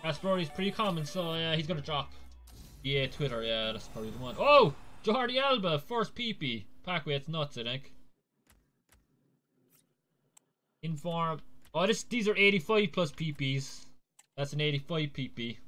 Asprori's pretty common, so yeah, he's gonna drop. Yeah, Twitter, yeah, that's probably the one. Oh! Jordi Alba, first PP. Pack weight's nuts, I think. Inform. Oh, these are 85 plus PPs. That's an 85 PP.